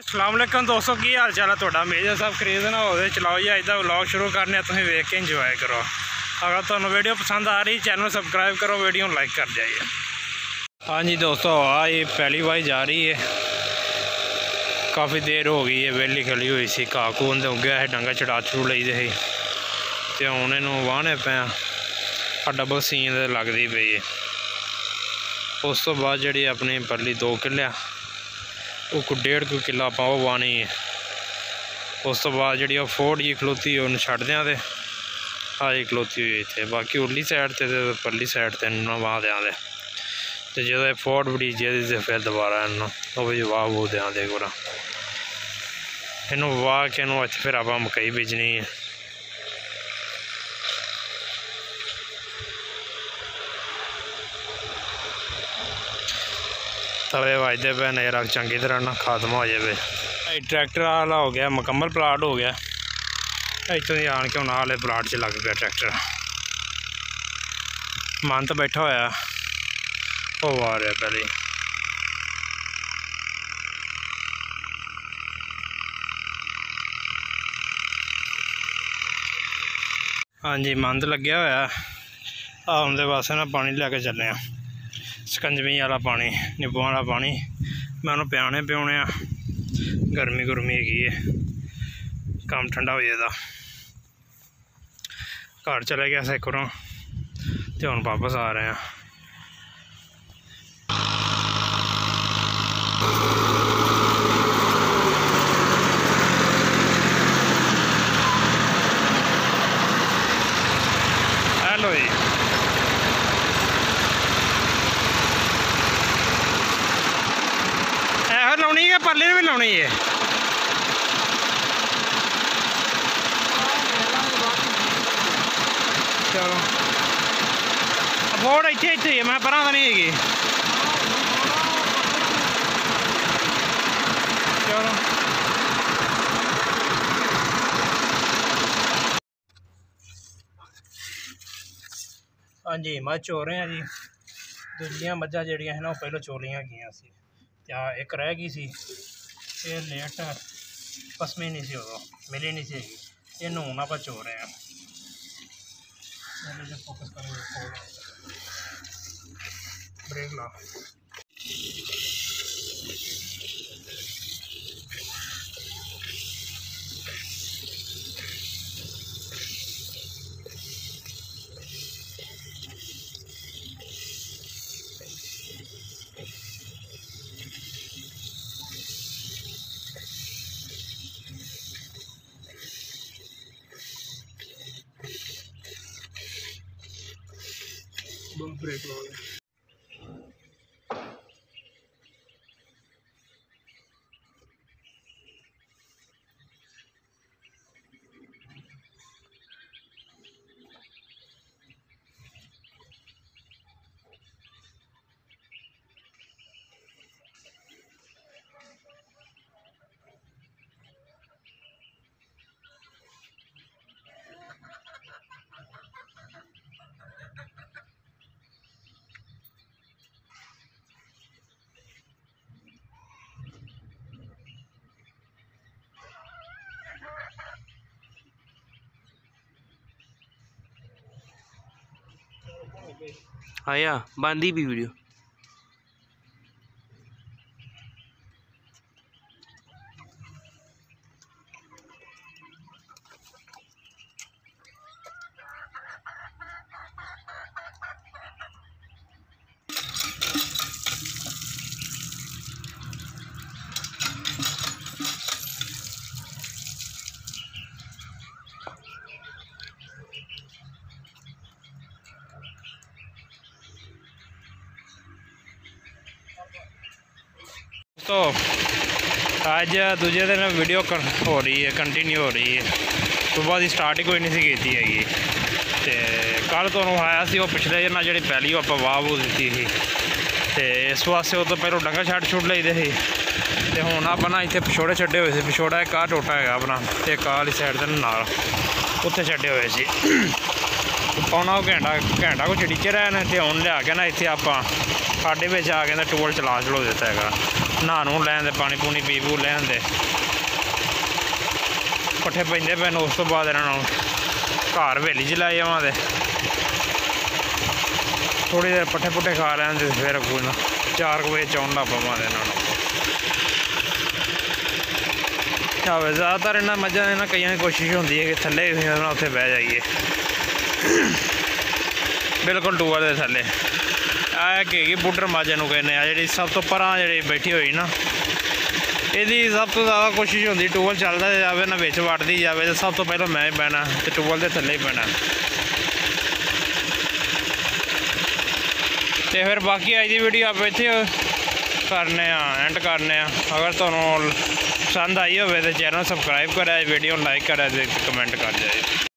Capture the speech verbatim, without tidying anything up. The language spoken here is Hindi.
अस्सलाम वालेकुम दोस्तों, की हाल चाल है तुहाडा। मेजर साहब खरीदना हो चलाओ जी, अज का व्लॉग शुरू करने, तुम वेख के इंजॉय करो। अगर तुहानू वीडियो पसंद आ रही चैनल सबसक्राइब करो, वीडियो लाइक कर जाइए। हाँ जी दोस्तों, आ ये पहली बार जा रही है, काफ़ी देर हो गई है, वेली खली हुई सी, घा घू हो गया है, डंगा चढ़ा चढ़ू लईदे ही तो हूँ इनू वाहने पे डबल सीन लगती पई है। उस तो बाद जी अपनी परली दो किले वो डेढ़ कु किला आप वाहनी है। उस तो बाद जी फोड़ जी खलोती उन्हें छड़ दें तो आज खलोती हुई इतने, बाकी उरली साइड से परली साइड से वाह दें दे तो जो फोड़ बड़ी जी फिर दोबारा इनू भी वाह वूह दें दे पूरा इनू वाह के इनू इतने फिर आप मकई बीजनी है। तवे वजदे पे नज़र चंगी तरह ना खत्म हो जाए। ट्रैक्टर वाला हो गया मुकम्मल, प्लाट हो गया इतों ही आन के हम वाले प्लाट च लग गया ट्रैक्टर। मन तो बैठा होया वो आ रहा पहले। हाँ जी, मन तो लग्या होया आउंदे वास्ते ना पानी लैके चले आ, शकंजवी वाला पानी, नींबू वाला पानी। मैं उन्होंने पियाने पियाने आ, गर्मी गुरमी हैगी है, काम ठंडा हो जाएगा। घर चले गया से घरों तो हम वापस आ रहे हैं। हेलो जी, ऐ लानी है परली भी लानी है। चलो बोर्ड इतने इतने मैं पर नहीं हैगी। चलो हाँ जी, मझ चो रहे हैं जी। दूसरिया मझा जड़ियाँ ना पहले चोलियाँ गई सी, एक रह गई सी, ये लेट पसमी नहीं सी, उदों मिली नहीं सी, ये हूँ आप चो रहे हैं। फोकस कर ब्रेक ला। ब्रेक ला। आया बांधी भी वीडियो। तो आज दूजे दिन वीडियो हो रही है, कंटिन्यू हो रही है। सुबह की स्टार्ट ही कोई नहीं सी की हैगी ते कल तो आया सी वो पिछले दिन जी पहली आप वाह वूह दी थी तो इस वास्ते वो तो पहले डंगा छड़ छुड़ लईदे ही तो हूँ आप ना इतने पिछोड़े छड्डे हुए थे। पिछोड़ा एक आ टोटा है अपना तो काली साइड के नाल उत्थे छड्डे हुए सी पौना घंटा घंटा को चड़ीचे रहे हैं तो हूँ लिया के ना इतने आप खाडे में आके टोल चला चलो दिता है। ਨਹਾ ਨੂੰ ਲੈਣ ਦੇ ਪਾਣੀ ਪੂਣੀ ਪੀ ਪੂ ਲੈਣ ਦੇ ਪੱਠੇ ਪੈਂਦੇ ਪਏ ਨੇ। ਉਸ ਤੋਂ ਬਾਅਦ ਇਹਨਾਂ ਨੂੰ ਘਰ ਹਵੇਲੀ 'ਚ ਲੈ ਜਾਵਾਂ ਤੇ ਥੋੜ੍ਹੀ ਦੇਰ ਪੱਠੇ ਪੁੱਠੇ ਖਾ ਲੈਣ ਤੇ ਫਿਰ ਕੋਈ ਨਾ ਚਾਰ ਕੁ ਵਜੇ ਚੌਣ ਲੱਗ ਪਵਾਂ ਇਹਨਾਂ ਨੂੰ। ਆਵੇ ਜ਼ਿਆਦਾਤਰ ਇਹਨਾਂ ਮੱਝਾਂ ਇਹਨਾਂ ਕਈਆਂ ਦੀ ਕੋਸ਼ਿਸ਼ ਹੁੰਦੀ ਹੈ ਕਿ ਥੱਲੇ ਉੱਥੇ ਬਹਿ ਜਾਈਏ, ਬਿਲਕੁਲ ਟੂਅਰ ਦੇ ਥੱਲੇ। ਆ ਕਿ ਬੁੱਢਰ ਮੱਝ ਨੂੰ ਕਹਿੰਦੇ ਆ, ਜਿਹੜੀ ਸਭ ਤੋਂ ਪਰਾਂ ਜਿਹੜੀ ਬੈਠੀ ਹੋਈ ਨਾ, ਇਹਦੀ ਸਭ ਤੋਂ ਜ਼ਿਆਦਾ ਕੋਸ਼ਿਸ਼ ਹੁੰਦੀ ਟੂਅਲ ਚੱਲਦਾ ਜਾਵੇ ਨਾ ਵਿੱਚ ਵੜਦੀ ਜਾਵੇ ਤਾਂ ਸਭ ਤੋਂ ਪਹਿਲਾਂ ਮੈਂ ਹੀ ਬਹਿਣਾ ਤੇ ਟੂਅਲ ਦੇ ਥੱਲੇ ਹੀ ਬਹਿਣਾ। ਤੇ ਫਿਰ ਬਾਕੀ ਅੱਜ ਦੀ ਵੀਡੀਓ ਆਪਾਂ ਇੱਥੇ ਕਰਨੇ ਆ ਐਂਡ ਕਰਨੇ ਆ। ਅਗਰ ਤੁਹਾਨੂੰ ਪਸੰਦ ਆਈ ਹੋਵੇ ਤਾਂ ਚੈਨਲ ਸਬਸਕ੍ਰਾਈਬ ਕਰਿਆ, ਵੀਡੀਓ ਲਾਈਕ ਕਰਿਆ ਤੇ ਕਮੈਂਟ ਕਰ ਜਾਏ।